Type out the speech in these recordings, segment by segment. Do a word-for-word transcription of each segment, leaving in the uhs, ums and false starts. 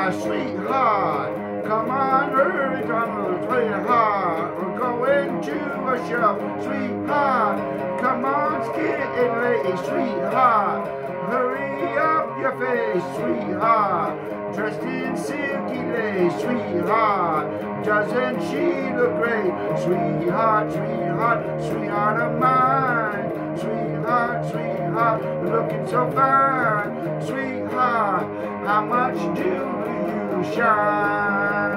my sweetheart. Come on, hurry, come on, sweetheart. We're going to a show, sweetheart. Come on, skid and lay, sweetheart. Hurry up your face, sweetheart. Dressed in silky lace, sweetheart. Doesn't she look great? Sweetheart, sweetheart, sweetheart of mine. Sweetheart, sweetheart, looking so fine. Sweetheart, how much do you shine?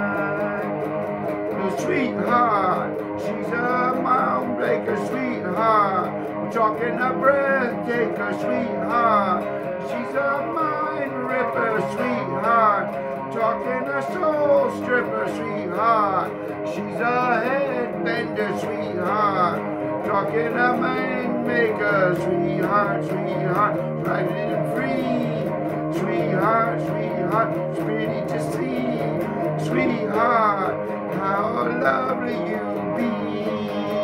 Sweetheart, she's a mountain breaker, sweetheart. We're talking a breath taker, sweetheart. She's a mind ripper, sweetheart. Talking a soul stripper, sweetheart. She's a head bender, sweetheart. Talking a mind maker, sweetheart, sweetheart. Riding it free, sweetheart, sweetheart. It's pretty to see, sweetheart. How lovely you be.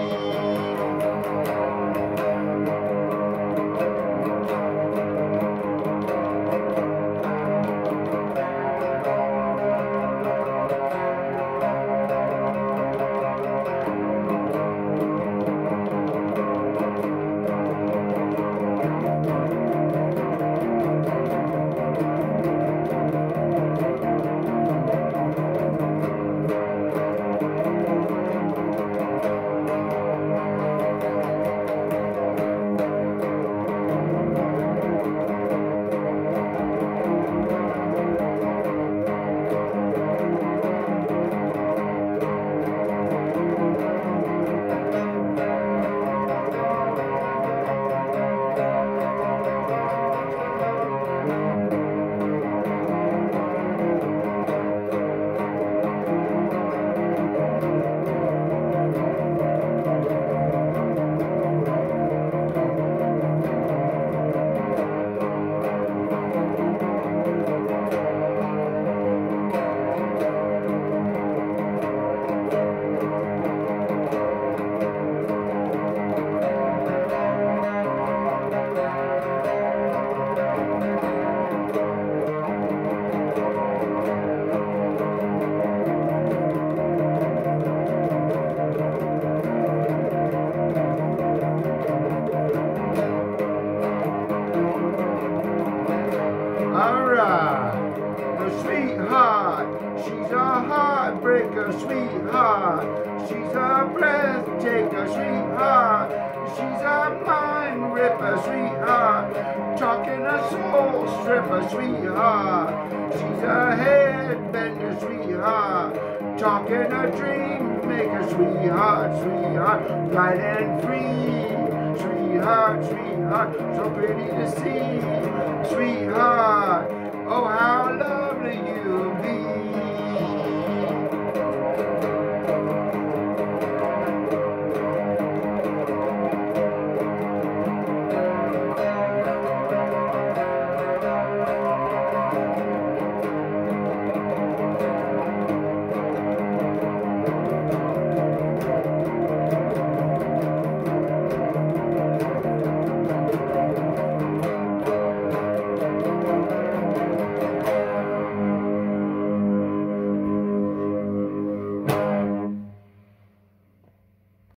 Sweetheart, she's a heartbreaker, sweetheart. She's a breath taker, sweetheart. She's a mind ripper, sweetheart. Talking a soul stripper, sweetheart. She's a head bender, sweetheart. Talking a dream maker, sweetheart, sweetheart. Light and free, sweetheart, sweetheart. So pretty to see, sweetheart. Oh, how lovely you